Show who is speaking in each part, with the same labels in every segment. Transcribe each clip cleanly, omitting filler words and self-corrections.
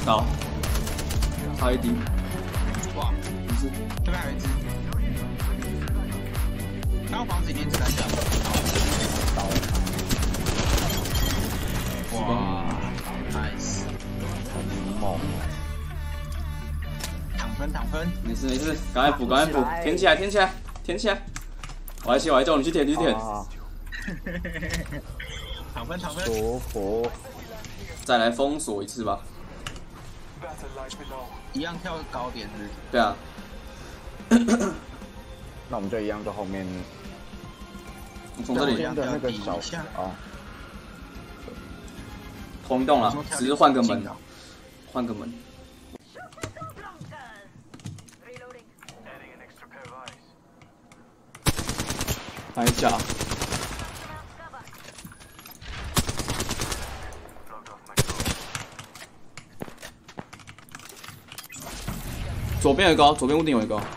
Speaker 1: 倒，差一滴。
Speaker 2: 哇，
Speaker 1: 不是，
Speaker 2: 这边还有一只。刚刚房子里面子弹掉。哇 ，nice，
Speaker 3: 猛！
Speaker 2: 躺分。
Speaker 1: 没事没事，赶快补，填起来。我还叫你去填。
Speaker 2: 躺分。
Speaker 3: 舒服。
Speaker 1: 再来封锁一次吧。
Speaker 2: 一样跳高点是？
Speaker 1: 对啊。
Speaker 3: 那我们就一样，就后面。
Speaker 1: 从这里
Speaker 3: 的那个小啊，
Speaker 1: 同一栋了，只是换个门。白甲。左边有一个，左边屋顶有一个。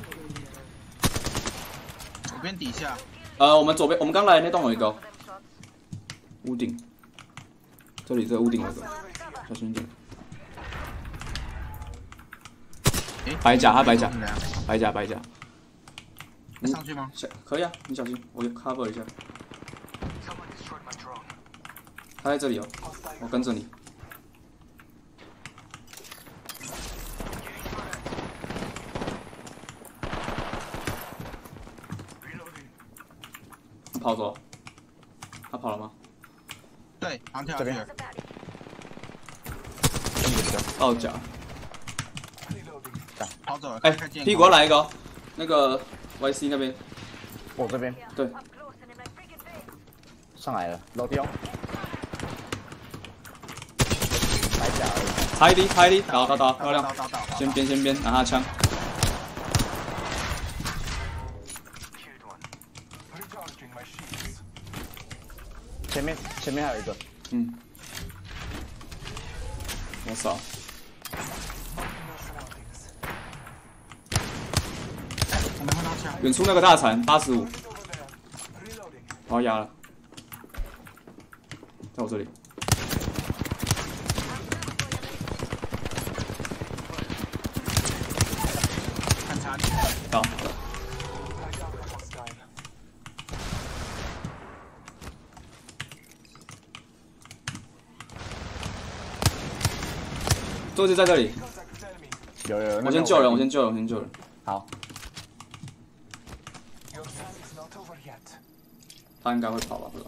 Speaker 2: 左边底下。
Speaker 1: 我们左边，我们刚来的那栋有一个。屋顶。这里这个屋顶有一个，小心一点。白甲，他白甲。
Speaker 2: 上去吗？
Speaker 1: 可以啊，你小心，我 cover 一下。他在这里哦，我跟着你。他跑走了，他跑了吗？
Speaker 2: 对，好像跳下去了。
Speaker 1: 倒甲。
Speaker 2: 跑走了。
Speaker 1: 哎，屁股要来一个，那个 YC 那边。
Speaker 3: 我这边。
Speaker 1: 对。
Speaker 3: 上来了，楼梯哦。白甲而已。
Speaker 1: 差一滴，打，漂亮。先边，拿他枪。
Speaker 3: 前面还有一个。
Speaker 1: 我扫。远处那个大残85，我要压了，在我这里。到。桌子在这里。
Speaker 3: 有。
Speaker 1: 我先救人。
Speaker 3: 好。
Speaker 1: 他应该会跑吧，不知道。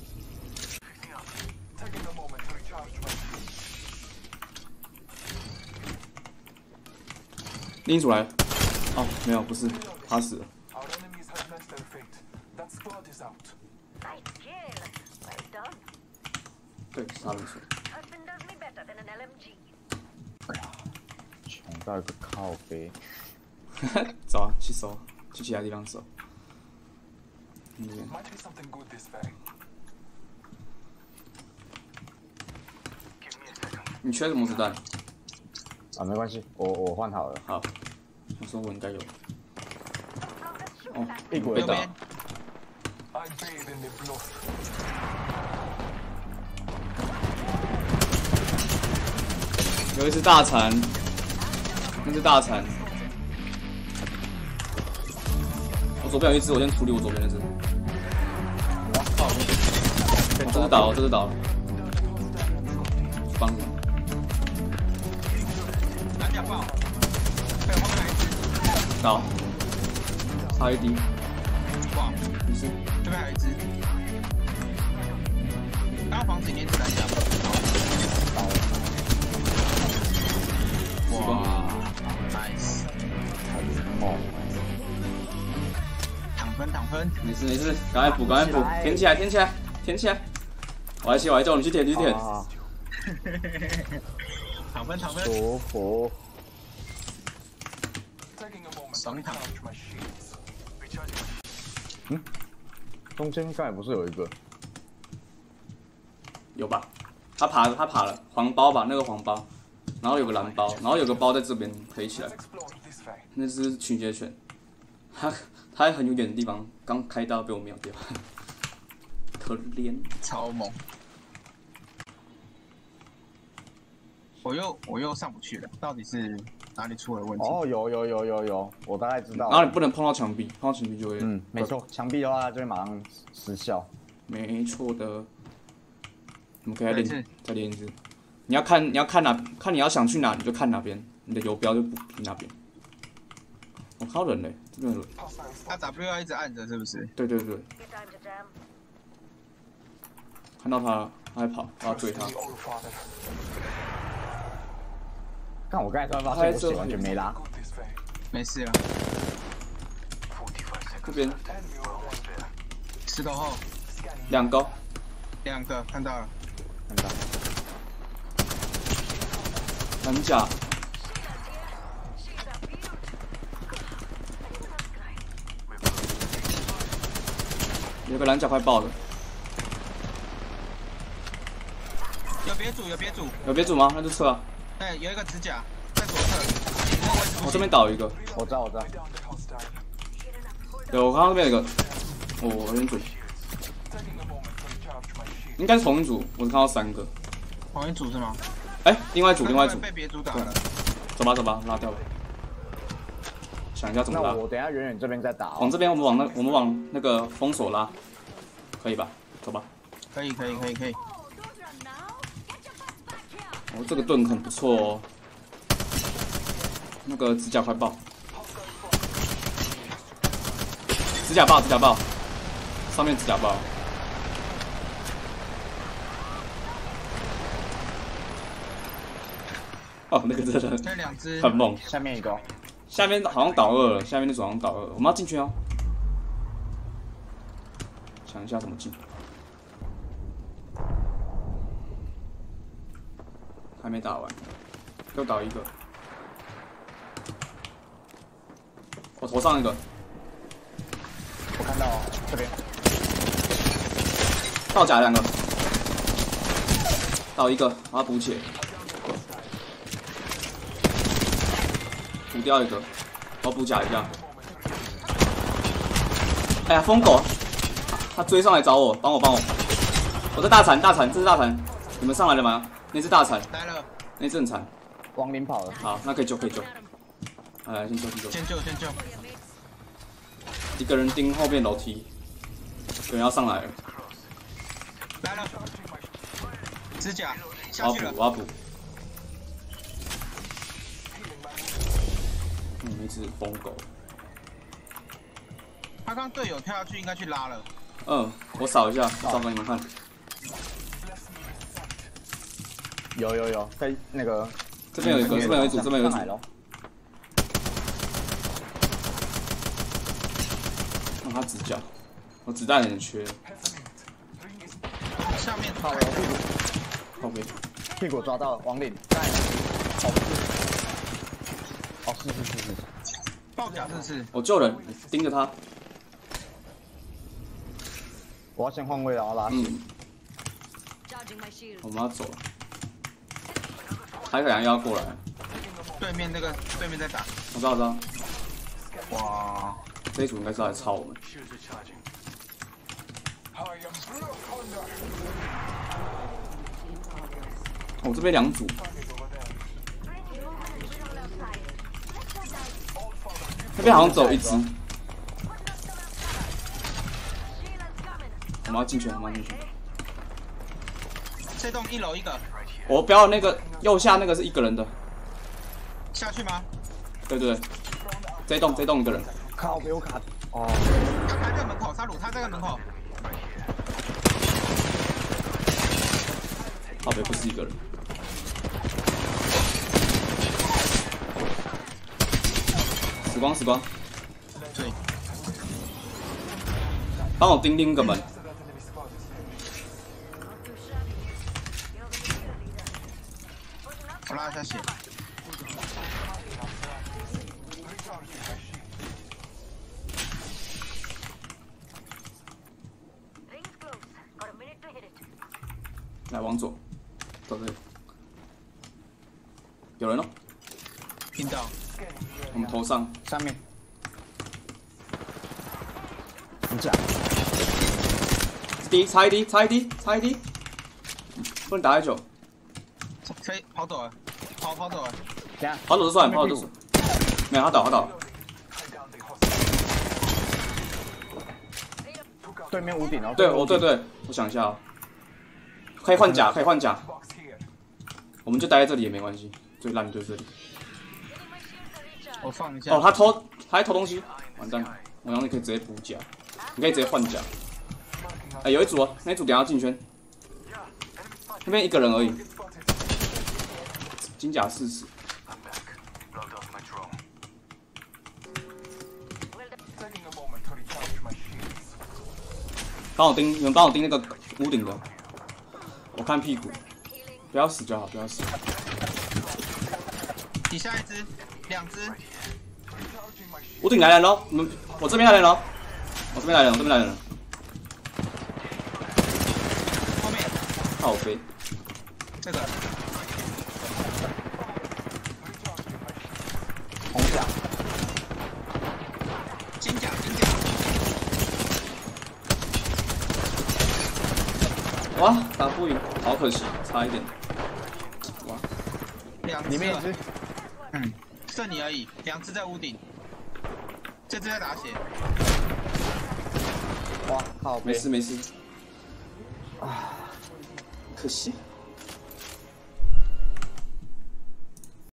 Speaker 1: 另一组来了。哦，没有，不是，他死了。对，是他没错。
Speaker 3: 哎呀，抢到一个靠背。
Speaker 1: 走啊，去搜，去其他地方搜。你缺什么子弹？
Speaker 3: 啊，没关系，我换好了。
Speaker 1: 好，我说我应该有。哦，
Speaker 3: 屁股
Speaker 1: 被打。有一只大残，那只大残。我左边有一只，我先处理我左边那只。这只倒了，帮你。倒，差一滴。
Speaker 2: 哇，
Speaker 1: 没事。
Speaker 2: 这边还有一只。刚房子里面子弹掉。哇 ，nice，
Speaker 3: 猛！
Speaker 2: 躺分。
Speaker 1: 没事，赶快补，填起来。我还叫你去填。
Speaker 2: 躺分。
Speaker 3: 舒服。
Speaker 2: 爽躺。
Speaker 3: 中间刚才不是有一个？
Speaker 1: 有吧？他爬了，黄包吧，那个黄包，然后有个蓝包，然后有个包在这边可以起来。那只群街犬，他在很远的地方刚开刀被我秒掉，可怜。
Speaker 2: 超猛。 我又上不去了，到底是哪里出了问题？
Speaker 3: 哦，有，我大概知道。
Speaker 1: 然后你不能碰到墙壁，碰到墙壁就会。
Speaker 3: 没错，墙壁的话就会马上失效。
Speaker 1: 没错的。我们可以再练一次。你要看你要想去哪，你就看哪边，你的游标就不比哪边。我靠人嘞，这边有人。
Speaker 2: 他 W 要一直按着是不是？
Speaker 1: 对。看到他了，他在跑，我要追他。
Speaker 3: 看我刚才突然发现我血完全没拉。
Speaker 2: 没事了。
Speaker 1: 这边
Speaker 2: 石头后
Speaker 1: 2个
Speaker 2: 看到了。
Speaker 3: 看到。
Speaker 1: 蓝甲。有个蓝甲快爆了。有别组吗？那就撤啊。
Speaker 2: 哎，有一个指甲在左侧。
Speaker 1: 我这边倒一个。
Speaker 3: 我知道。
Speaker 1: 有，我看到那边有一个。哦，有点准。应该是同一组，我只看到3个。
Speaker 2: 同一组是吗？
Speaker 1: 哎，另外一组。
Speaker 2: 被别组打了。
Speaker 1: 走吧，拉掉吧。想一下怎么拉。
Speaker 3: 那我等一下远远这边再打。
Speaker 1: 往这边，我们往那个封锁拉，可以吧？走吧。
Speaker 2: 可以。
Speaker 1: 哦，这个盾很不错哦。那个指甲快爆，指甲爆，上面指甲爆。哦，那个真的很猛。
Speaker 3: 下面一个，
Speaker 1: 下面好像倒2了，下面那组好像倒2，我们要进去哦。想一下怎么进。还没打完，又倒一个。我头上一个。
Speaker 3: 我看到这边。
Speaker 1: 倒甲2个，倒一个，把它补起来。补掉一个，我补甲一下。哎呀，疯狗，他追上来找我，帮我！我在大铲，这是大铲，你们上来了吗？那只大铲
Speaker 2: 来了，
Speaker 1: 那只很残。
Speaker 3: 亡灵跑了。
Speaker 1: 好，那可以救。来，先救。
Speaker 2: 先救。
Speaker 1: 一个人盯后面楼梯，有人要上来了。
Speaker 2: 来了，指甲下去了。
Speaker 1: 我要补。那只疯狗。
Speaker 2: 他刚队友跳下去，应该去拉了。
Speaker 1: 我扫一下，扫给你们看。
Speaker 3: 有，在那个
Speaker 1: 这边有一组。让他指甲，我子弹有点缺。
Speaker 2: 下面
Speaker 3: 好了，
Speaker 1: 后面
Speaker 3: 屁股抓到了，亡灵在。哦，是。
Speaker 2: 爆甲是。
Speaker 1: 我救人，你盯着他。
Speaker 3: 我要先换位，然后拉起。
Speaker 1: 我们要走了。还有人要过来。
Speaker 2: 对面在打。
Speaker 1: 我知道。
Speaker 2: 哇，
Speaker 1: 这一组应该是来抄我们。这边2组。那边好像只有1只。我们要进去。
Speaker 2: 这栋1楼一个。
Speaker 1: 我标的那个右下那个是1个人的。
Speaker 2: 下去吗？
Speaker 1: 对。这栋1个人。
Speaker 3: 靠，被我卡。哦。
Speaker 2: 他在门口，沙鲁他在门口。
Speaker 1: 靠北不是1个人。时光。
Speaker 2: 对。
Speaker 1: 帮我盯个门。
Speaker 2: 我拉一下血。
Speaker 1: 来，往左，走这里。有人哦。
Speaker 2: 听到。
Speaker 1: 我们头上。
Speaker 3: 上面。你讲。
Speaker 1: 差一滴，不能打太久。
Speaker 2: 可以跑走了。 跑走了。
Speaker 3: 等下，
Speaker 1: 跑走就算，跑走就算。没有，他倒。
Speaker 3: 对面屋顶，然后
Speaker 1: 对，我想一下哦，可以换甲，我们就待在这里也没关系，最烂的就是这里。
Speaker 2: 我放一下。
Speaker 1: 哦，他还偷东西，完蛋了！我然后你可以直接补甲，你可以直接换甲。哎，有一组哦，那一组等下进圈，那边一个人而已，金甲40。你们帮我盯那个屋顶的，我看屁股，不要死就好，不要死。
Speaker 2: 底下一只，2只。
Speaker 1: 屋顶来人喽！我这边来人喽！我这边来人了。
Speaker 2: 后面。
Speaker 1: 靠飞。
Speaker 2: 这个。
Speaker 3: 红甲。
Speaker 2: 金甲。
Speaker 1: 哇，打不赢，好可惜，差一点。哇
Speaker 2: ，2只。
Speaker 3: 里面一只。
Speaker 2: 剩你而已，2只在屋顶。这只在打血。
Speaker 3: 哇，靠！
Speaker 1: 没事。啊，可惜。